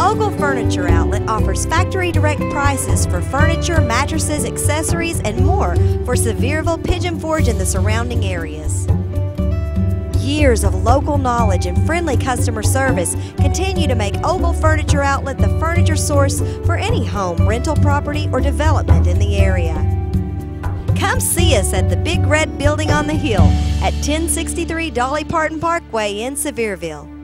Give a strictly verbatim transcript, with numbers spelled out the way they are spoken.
Ogles Furniture Outlet offers factory direct prices for furniture, mattresses, accessories, and more for Sevierville, Pigeon Forge, and the surrounding areas. Years of local knowledge and friendly customer service continue to make Ogles Furniture Outlet the furniture source for any home, rental property, or development in the area. Come see us at the Big Red Building on the Hill at ten sixty-three Dolly Parton Parkway in Sevierville.